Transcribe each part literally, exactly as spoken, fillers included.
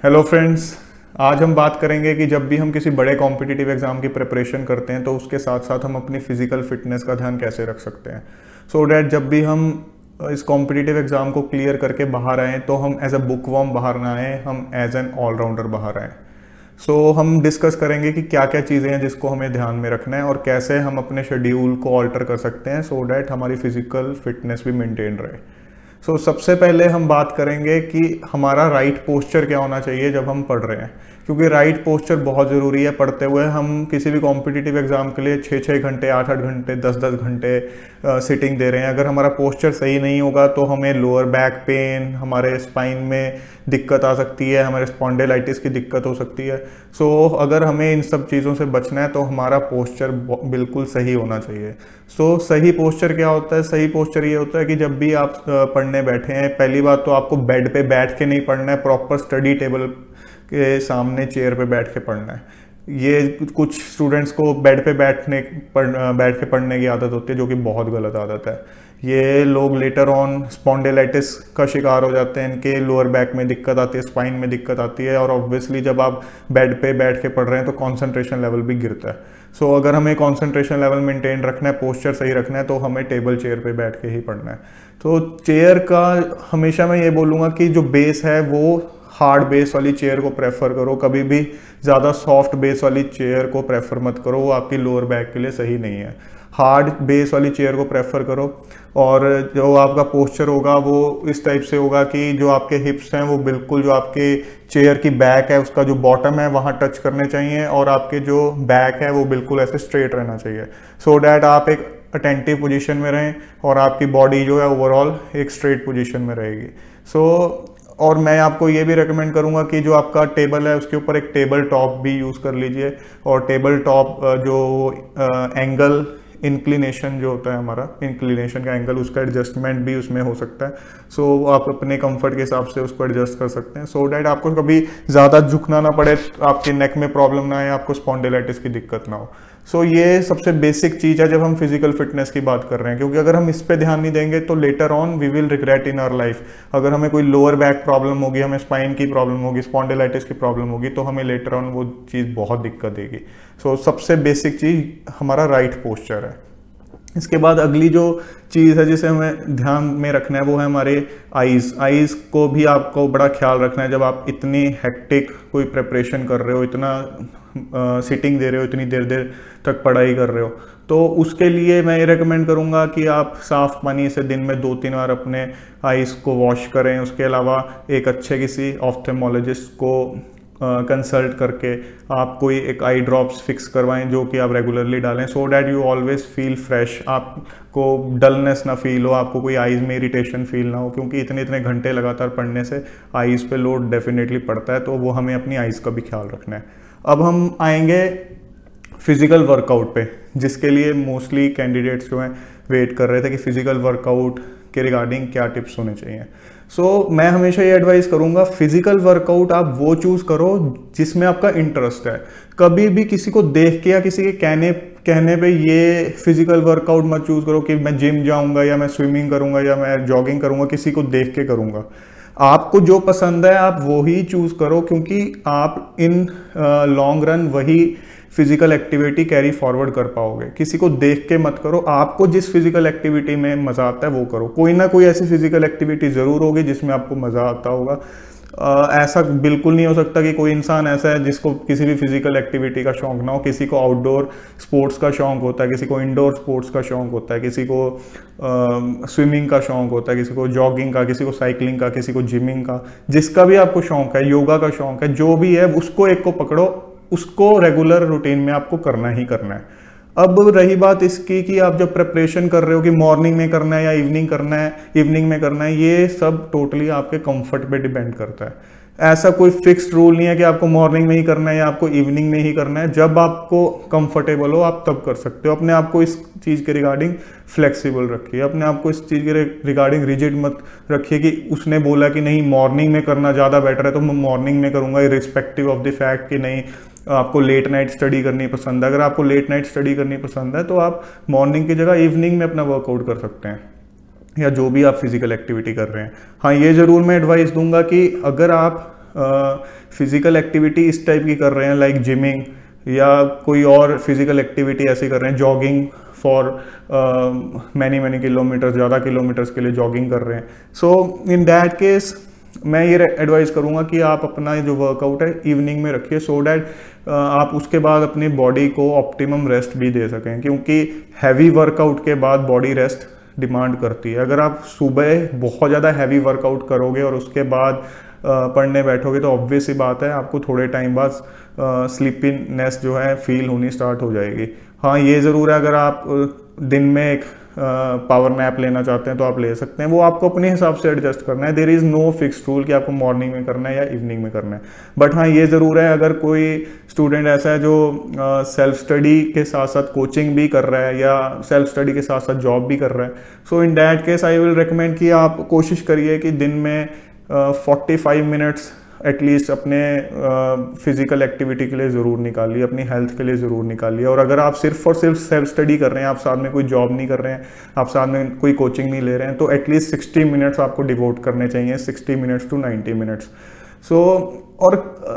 Hello friends, आज हम बात करेंगे कि जब भी हम किसी बड़े कॉम्पिटिटिव एग्ज़ाम की प्रिपरेशन करते हैं तो उसके साथ साथ हम अपनी फिजिकल फिटनेस का ध्यान कैसे रख सकते हैं, सो so डैट जब भी हम इस कॉम्पिटिटिव एग्ज़ाम को क्लियर करके बाहर आएँ तो हम एज अ बुक वर्म बाहर ना आएँ, हम एज एन ऑलराउंडर बाहर आएँ। सो so, हम डिस्कस करेंगे कि क्या क्या चीज़ें हैं जिसको हमें ध्यान में रखना है और कैसे हम अपने शेड्यूल को ऑल्टर कर सकते हैं सो so डैट हमारी फिजिकल फिटनेस भी मेंटेन रहे। सो so, सबसे पहले हम बात करेंगे कि हमारा राइट पोस्चर क्या होना चाहिए जब हम पढ़ रहे हैं, क्योंकि राइट पोस्चर बहुत ज़रूरी है। पढ़ते हुए हम किसी भी कॉम्पिटिटिव एग्जाम के लिए छः छः घंटे आठ आठ घंटे दस दस घंटे सिटिंग दे रहे हैं, अगर हमारा पोस्चर सही नहीं होगा तो हमें लोअर बैक पेन, हमारे स्पाइन में दिक्कत आ सकती है, हमारे स्पॉन्डिलाइटिस की दिक्कत हो सकती है। सो so, अगर हमें इन सब चीज़ों से बचना है तो हमारा पोस्चर बिल्कुल सही होना चाहिए। सो so, सही पोस्चर क्या होता है? सही पोस्चर ये होता है कि जब भी आप पढ़ने बैठे हैं, पहली बात तो आपको बेड पे बैठ के नहीं पढ़ना है, प्रॉपर स्टडी टेबल के सामने चेयर पे बैठ के पढ़ना है। ये कुछ स्टूडेंट्स को बेड पे बैठने पढ़ बैठ के पढ़ने की आदत होती है, जो कि बहुत गलत आदत है। ये लोग लेटर ऑन स्पॉन्डिलाइटिस का शिकार हो जाते हैं, इनके लोअर बैक में दिक्कत आती है, स्पाइन में दिक्कत आती है, और ऑब्वियसली जब आप बेड पे बैठ के पढ़ रहे हैं तो कॉन्सेंट्रेशन लेवल भी गिरता है। सो so, अगर हमें कॉन्सेंट्रेशन लेवल मेंटेन रखना है, पोस्चर सही रखना है, तो हमें टेबल चेयर पे बैठ के ही पढ़ना है। तो चेयर का हमेशा मैं ये बोलूँगा कि जो बेस है वो हार्ड बेस वाली चेयर को प्रेफर करो, कभी भी ज़्यादा सॉफ्ट बेस वाली चेयर को प्रेफर मत करो, वो आपकी लोअर बैक के लिए सही नहीं है। हार्ड बेस वाली चेयर को प्रेफर करो, और जो आपका पोस्चर होगा वो इस टाइप से होगा कि जो आपके हिप्स हैं वो बिल्कुल जो आपके चेयर की बैक है उसका जो बॉटम है वहाँ टच करने चाहिए, और आपके जो बैक है वो बिल्कुल ऐसे स्ट्रेट रहना चाहिए, सो डैट आप एक अटेंटिव पोजीशन में रहें और आपकी बॉडी जो है ओवरऑल एक स्ट्रेट पोजीशन में रहेगी। सो so, और मैं आपको ये भी रेकमेंड करूंगा कि जो आपका टेबल है उसके ऊपर एक टेबल टॉप भी यूज़ कर लीजिए, और टेबल टॉप जो एंगल इंक्लिनेशन जो होता है हमारा इंक्लिनेशन का एंगल, उसका एडजस्टमेंट भी उसमें हो सकता है। सो so, आप अपने कंफर्ट के हिसाब से उसको एडजस्ट कर सकते हैं, सो so डैट आपको कभी ज़्यादा झुकना ना पड़े, आपके नेक में प्रॉब्लम ना आए, आपको स्पॉन्डिलाइटिस की दिक्कत ना हो। सो so, ये सबसे बेसिक चीज़ है जब हम फिजिकल फिटनेस की बात कर रहे हैं, क्योंकि अगर हम इस पे ध्यान नहीं देंगे तो later on we will regret in our life. अगर हमें कोई लोअर बैक प्रॉब्लम होगी, हमें स्पाइन की प्रॉब्लम होगी, स्पॉन्डिलाइटिस की प्रॉब्लम होगी, तो हमें लेटर ऑन वो चीज़ बहुत दिक्कत देगी। सो so, सबसे बेसिक चीज़ हमारा राइट पोस्चर है। इसके बाद अगली जो चीज़ है जिसे हमें ध्यान में रखना है वो है हमारे आईज़। आईज़ को भी आपको बड़ा ख्याल रखना है जब आप इतनी हेक्टिक कोई प्रिपरेशन कर रहे हो, इतना सिटिंग दे रहे हो, इतनी देर देर तक पढ़ाई कर रहे हो, तो उसके लिए मैं ये रेकमेंड करूँगा कि आप साफ़ पानी से दिन में दो तीन बार अपने आईज़ को वॉश करें। उसके अलावा एक अच्छे किसी ऑफ्थेमोलॉजिस्ट को कंसल्ट uh, करके आप कोई एक आई ड्रॉप्स फिक्स करवाएं जो कि आप रेगुलरली डालें, so that you always feel fresh, आपको डलनेस ना फील हो, आपको कोई आईज़ में इरिटेशन फील ना हो, क्योंकि इतने इतने घंटे लगातार पढ़ने से आईज़ पे लोड डेफिनेटली पड़ता है, तो वो हमें अपनी आईज़ का भी ख्याल रखना है। अब हम आएंगे फिजिकल वर्कआउट पे, जिसके लिए मोस्टली कैंडिडेट्स जो हैं वेट कर रहे थे कि फिजिकल वर्कआउट के रिगार्डिंग क्या टिप्स होने चाहिए। सो so, मैं हमेशा ये एडवाइस करूंगा, फिजिकल वर्कआउट आप वो चूज़ करो जिसमें आपका इंटरेस्ट है। कभी भी किसी को देख के या किसी के कहने कहने पे ये फिजिकल वर्कआउट मत चूज़ करो कि मैं जिम जाऊंगा या मैं स्विमिंग करूंगा या मैं जॉगिंग करूंगा, किसी को देख के करूंगा। आपको जो पसंद है आप वो ही चूज़ करो, क्योंकि आप इन लॉन्ग रन वही फिजिकल एक्टिविटी कैरी फॉरवर्ड कर पाओगे। किसी को देख के मत करो, आपको जिस फिजिकल एक्टिविटी में मज़ा आता है वो करो। कोई ना कोई ऐसी फिजिकल एक्टिविटी ज़रूर होगी जिसमें आपको मज़ा आता होगा। आ, ऐसा बिल्कुल नहीं हो सकता कि कोई इंसान ऐसा है जिसको किसी भी फिजिकल एक्टिविटी का शौक ना हो। किसी को आउटडोर स्पोर्ट्स का शौक होता है, किसी को इंडोर स्पोर्ट्स का शौक होता है, किसी को स्विमिंग का शौक होता है, किसी को जॉगिंग का, किसी को साइकिलिंग का, किसी को जिमिंग का। जिसका भी आपको शौक है, योगा का शौक है, जो भी है उसको एक को पकड़ो, उसको रेगुलर रूटीन में आपको करना ही करना है। अब रही बात इसकी कि आप जब प्रिपरेशन कर रहे हो कि मॉर्निंग में करना है या इवनिंग करना है इवनिंग में करना है, ये सब टोटली आपके कंफर्ट पे डिपेंड करता है। ऐसा कोई फिक्स्ड रूल नहीं है कि आपको मॉर्निंग में ही करना है या आपको इवनिंग में ही करना है। जब आपको कंफर्टेबल हो आप तब कर सकते हो। अपने आप को इस चीज़ के रिगार्डिंग फ्लेक्सिबल रखिए, अपने आप को इस चीज़ के रिगार्डिंग रिजिड मत रखिए कि उसने बोला कि नहीं मॉर्निंग में करना ज़्यादा बेटर है तो मैं मॉर्निंग में करूँगा, इर्रिस्पेक्टिव ऑफ द फैक्ट कि नहीं आपको लेट नाइट स्टडी करनी पसंद है। अगर आपको लेट नाइट स्टडी करनी पसंद है तो आप मॉर्निंग की जगह इवनिंग में अपना वर्कआउट कर सकते हैं, या जो भी आप फिजिकल एक्टिविटी कर रहे हैं। हाँ, ये ज़रूर मैं एडवाइस दूंगा कि अगर आप फिज़िकल एक्टिविटी इस टाइप की कर रहे हैं लाइक जिमिंग या कोई और फिज़िकल एक्टिविटी ऐसी कर रहे हैं, jogging for many many kilometres, ज़्यादा किलोमीटर्स के लिए जॉगिंग कर रहे हैं, सो इन दैट केस मैं ये एडवाइस करूँगा कि आप अपना जो वर्कआउट है इवनिंग में रखिए, सो डैट आप उसके बाद अपनी बॉडी को ऑप्टिमम रेस्ट भी दे सकें, क्योंकि हैवी वर्कआउट के बाद बॉडी रेस्ट डिमांड करती है। अगर आप सुबह बहुत ज़्यादा हैवी वर्कआउट करोगे और उसके बाद पढ़ने बैठोगे तो ऑब्वियस सी बात है आपको थोड़े टाइम बाद स्लीपीनेस जो है फील होनी स्टार्ट हो जाएगी। हाँ, ये ज़रूर है, अगर आप दिन में एक पावर नैप लेना चाहते हैं तो आप ले सकते हैं, वो आपको अपने हिसाब से एडजस्ट करना है। There is no fix rule कि आपको मॉर्निंग में करना है या इवनिंग में करना है। बट हाँ, ये ज़रूर है, अगर कोई स्टूडेंट ऐसा है जो सेल्फ स्टडी के साथ साथ कोचिंग भी कर रहा है या सेल्फ स्टडी के साथ साथ जॉब भी कर रहा है, so in that case I will recommend कि आप कोशिश करिए कि दिन में फोर्टी फाइव मिनट्स एटलीस्ट अपने फिजिकल एक्टिविटी के लिए ज़रूर निकालिए, अपनी हेल्थ के लिए ज़रूर निकालिए। और अगर आप सिर्फ और सिर्फ सेल्फ स्टडी कर रहे हैं, आप साथ में कोई जॉब नहीं कर रहे हैं, आप साथ में कोई कोचिंग नहीं ले रहे हैं, तो एटलीस्ट सिक्सटी मिनट्स आपको डिवोट करने चाहिए, sixty minutes to ninety minutes. So और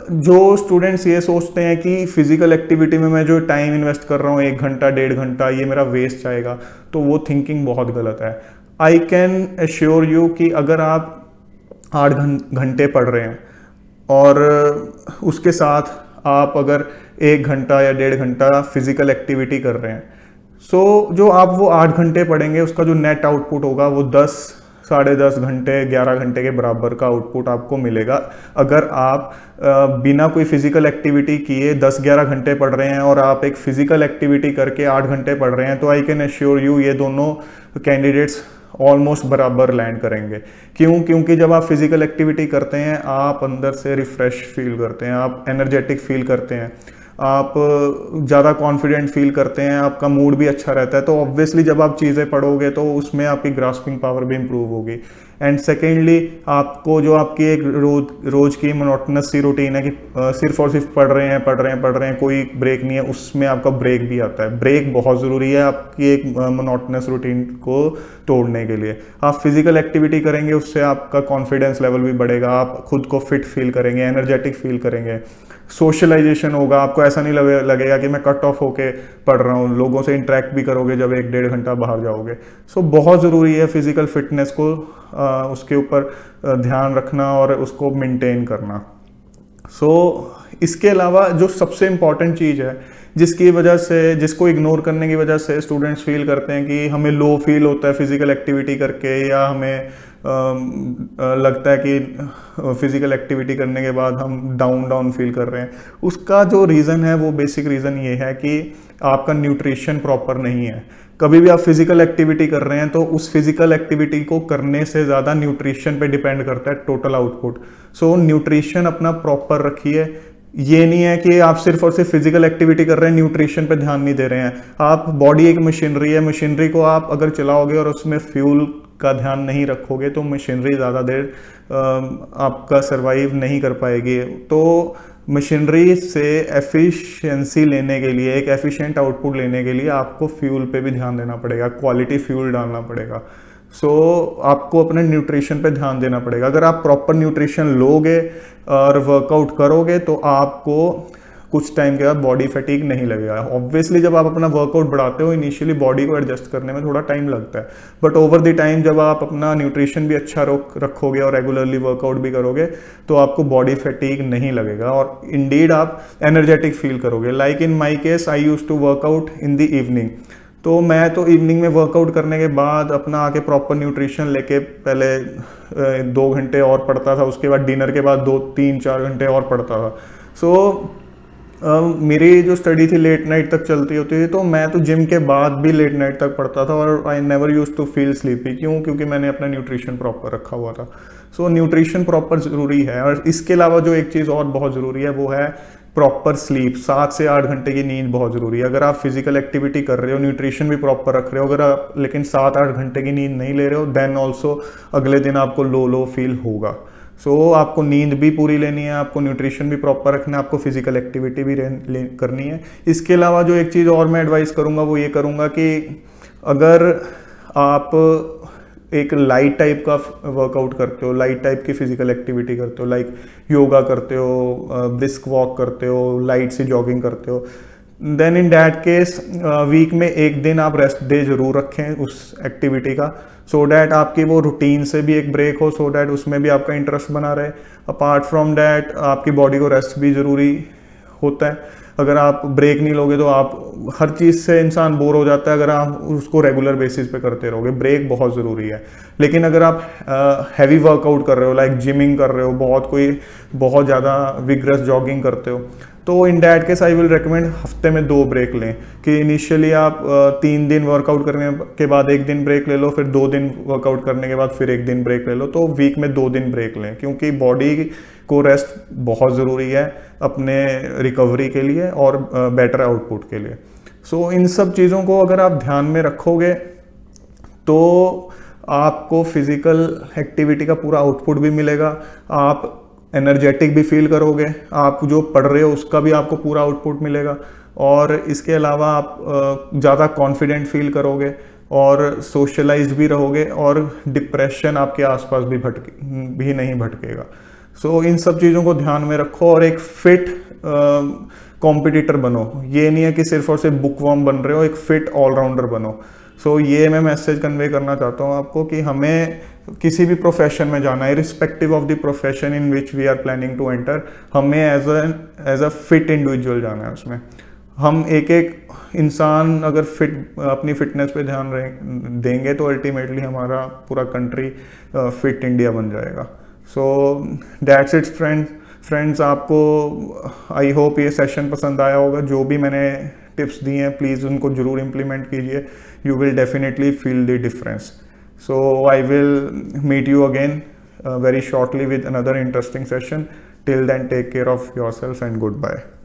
जो स्टूडेंट्स ये सोचते हैं कि फिजिकल एक्टिविटी में मैं जो टाइम इन्वेस्ट कर रहा हूँ एक घंटा डेढ़ घंटा ये मेरा वेस्ट जाएगा, तो वो थिंकिंग बहुत गलत है। आई कैन एश्योर यू कि अगर आप आठ घंटे पढ़ रहे हैं और उसके साथ आप अगर एक घंटा या डेढ़ घंटा फिजिकल एक्टिविटी कर रहे हैं, सो जो आप वो आठ घंटे पढ़ेंगे उसका जो नेट आउटपुट होगा वो दस साढ़े दस घंटे ग्यारह घंटे के बराबर का आउटपुट आपको मिलेगा। अगर आप बिना कोई फिजिकल एक्टिविटी किए दस ग्यारह घंटे पढ़ रहे हैं और आप एक फिजिकल एक्टिविटी करके आठ घंटे पढ़ रहे हैं, तो आई कैन एश्योर यू ये दोनों कैंडिडेट्स ऑलमोस्ट बराबर लैंड करेंगे। क्यों? क्योंकि जब आप फिजिकल एक्टिविटी करते हैं आप अंदर से रिफ्रेश फील करते हैं, आप एनर्जेटिक फील करते हैं, आप ज़्यादा कॉन्फिडेंट फील करते हैं, आपका मूड भी अच्छा रहता है। तो ऑब्वियसली जब आप चीज़ें पढ़ोगे तो उसमें आपकी ग्रास्पिंग पावर भी इम्प्रूव होगी। एंड सेकेंडली आपको जो आपकी एक रोज रोज़ की मोनोटोनस सी रूटीन है कि सिर्फ और सिर्फ पढ़ रहे हैं पढ़ रहे हैं पढ़ रहे हैं कोई ब्रेक नहीं है, उसमें आपका ब्रेक भी आता है। ब्रेक बहुत ज़रूरी है आपकी एक मोनोटोनस रूटीन को तोड़ने के लिए। आप फिजिकल एक्टिविटी करेंगे, उससे आपका कॉन्फिडेंस लेवल भी बढ़ेगा, आप खुद को फिट फील करेंगे, एनर्जेटिक फील करेंगे, सोशलाइजेशन होगा, आपको ऐसा नहीं लगे लगेगा कि मैं कट ऑफ होके पढ़ रहा हूँ, लोगों से इंटरेक्ट भी करोगे जब एक डेढ़ घंटा बाहर जाओगे। सो बहुत ज़रूरी है फिजिकल फिटनेस को आ, उसके ऊपर ध्यान रखना और उसको मेंटेन करना। सो so, इसके अलावा जो सबसे इम्पॉर्टेंट चीज़ है जिसकी वजह से जिसको इग्नोर करने की वजह से स्टूडेंट्स फील करते हैं कि हमें लो फील होता है फिजिकल एक्टिविटी करके, या हमें आ, लगता है कि फिजिकल एक्टिविटी करने के बाद हम डाउन डाउन फील कर रहे हैं, उसका जो रीज़न है वो बेसिक रीज़न ये है कि आपका न्यूट्रिशन प्रॉपर नहीं है। कभी भी आप फिजिकल एक्टिविटी कर रहे हैं तो उस फिजिकल एक्टिविटी को करने से ज़्यादा न्यूट्रिशन पे डिपेंड करता है टोटल आउटपुट। सो न्यूट्रिशन अपना प्रॉपर रखिए। ये नहीं है कि आप सिर्फ और सिर्फ फिजिकल एक्टिविटी कर रहे हैं, न्यूट्रिशन पे ध्यान नहीं दे रहे हैं। आप बॉडी एक मशीनरी है, मशीनरी को आप अगर चलाओगे और उसमें फ्यूल का ध्यान नहीं रखोगे तो मशीनरी ज़्यादा देर आपका सर्वाइव नहीं कर पाएगी। तो मशीनरी से एफिशिएंसी लेने के लिए, एक एफिशिएंट आउटपुट लेने के लिए आपको फ्यूल पे भी ध्यान देना पड़ेगा, क्वालिटी फ्यूल डालना पड़ेगा। सो so, आपको अपने न्यूट्रिशन पे ध्यान देना पड़ेगा। अगर आप प्रॉपर न्यूट्रिशन लोगे और वर्कआउट करोगे तो आपको कुछ टाइम के बाद बॉडी फैटीग नहीं लगेगा। ऑब्वियसली जब आप अपना वर्कआउट बढ़ाते हो इनिशियली बॉडी को एडजस्ट करने में थोड़ा टाइम लगता है, बट ओवर द टाइम जब आप अपना न्यूट्रिशन भी अच्छा रखोगे और रेगुलरली वर्कआउट भी करोगे तो आपको बॉडी फैटीग नहीं लगेगा और इंडीड आप एनर्जेटिक फील करोगे। Like in my case I use to workout in the evening, तो मैं तो इवनिंग में वर्कआउट करने के बाद अपना आके प्रॉपर न्यूट्रिशन लेके पहले दो घंटे और पढ़ता था, उसके बाद डिनर के बाद दो तीन चार घंटे और पढ़ता था। सो so, Uh, मेरी जो स्टडी थी लेट नाइट तक चलती होती थी, तो मैं तो जिम के बाद भी लेट नाइट तक पढ़ता था और I never use to feel sleepy. क्यों? क्योंकि मैंने अपना न्यूट्रिशन प्रॉपर रखा हुआ था। सो so, न्यूट्रिशन प्रॉपर ज़रूरी है। और इसके अलावा जो एक चीज़ और बहुत ज़रूरी है वो है प्रॉपर स्लीप। सात से आठ घंटे की नींद बहुत ज़रूरी है। अगर आप फिजिकल एक्टिविटी कर रहे हो, न्यूट्रिशन भी प्रॉपर रख रहे हो, अगर आप लेकिन सात आठ घंटे की नींद नहीं ले रहे हो, देन ऑल्सो अगले दिन आपको लो लो फील होगा। सो so, आपको नींद भी पूरी लेनी है, आपको न्यूट्रिशन भी प्रॉपर रखना है, आपको फिजिकल एक्टिविटी भी करनी है। इसके अलावा जो एक चीज़ और मैं एडवाइस करूंगा वो ये करूंगा कि अगर आप एक लाइट टाइप का वर्कआउट करते हो, लाइट टाइप की फिजिकल एक्टिविटी करते हो, लाइक योगा करते हो, ब्रिस्क वॉक करते हो, लाइट सी जॉगिंग करते हो, then in that case week में एक दिन आप रेस्ट डे जरूर रखें उस एक्टिविटी का, सो so डैट आपकी वो रूटीन से भी एक ब्रेक हो, सो so डैट उसमें भी आपका इंटरेस्ट बना रहे। अपार्ट फ्रॉम डैट आपकी बॉडी को रेस्ट भी ज़रूरी होता है। अगर आप ब्रेक नहीं लोगे तो आप हर चीज़ से इंसान बोर हो जाता है अगर आप उसको रेगुलर बेसिस पे करते रहोगे। ब्रेक बहुत ज़रूरी है। लेकिन अगर आप हैवी वर्कआउट कर रहे हो, लाइक जिमिंग कर रहे हो, बहुत कोई बहुत ज़्यादा विग्रस जॉगिंग करते हो, तो in that case I will recommend हफ्ते में दो ब्रेक लें, कि इनिशियली आप तीन दिन वर्कआउट करने के बाद एक दिन ब्रेक ले लो, फिर दो दिन वर्कआउट करने के बाद फिर एक दिन ब्रेक ले लो, तो वीक में दो दिन ब्रेक लें, क्योंकि बॉडी को रेस्ट बहुत ज़रूरी है अपने रिकवरी के लिए और बेटर आउटपुट के लिए। सो so, इन सब चीज़ों को अगर आप ध्यान में रखोगे तो आपको फिजिकल एक्टिविटी का पूरा आउटपुट भी मिलेगा, आप एनर्जेटिक भी फील करोगे, आप जो पढ़ रहे हो उसका भी आपको पूरा आउटपुट मिलेगा, और इसके अलावा आप ज़्यादा कॉन्फिडेंट फील करोगे और सोशलाइज भी रहोगे, और डिप्रेशन आपके आसपास भी भटके भी नहीं भटकेगा। सो so, इन सब चीज़ों को ध्यान में रखो और एक फिट कॉम्पिटिटर बनो। ये नहीं है कि सिर्फ और सिर्फ बुकवर्म बन रहे हो, एक फिट ऑलराउंडर बनो। सो so, ये मैं मैसेज कन्वे करना चाहता हूँ आपको कि हमें किसी भी प्रोफेशन में जाना है, respective of the profession in which we are planning to enter, हमें as a as a fit individual जाना है। उसमें हम एक एक इंसान अगर फिट अपनी फिटनेस पे ध्यान देंगे तो अल्टीमेटली हमारा पूरा कंट्री फिट इंडिया बन जाएगा। So that's it friends friends आपको आई होप ये सेशन पसंद आया होगा। जो भी मैंने टिप्स दिए हैं प्लीज़ उनको ज़रूर इम्प्लीमेंट कीजिए, you will definitely feel the difference. So I will meet you again uh, very shortly with another interesting session. Till then, take care of yourself and goodbye.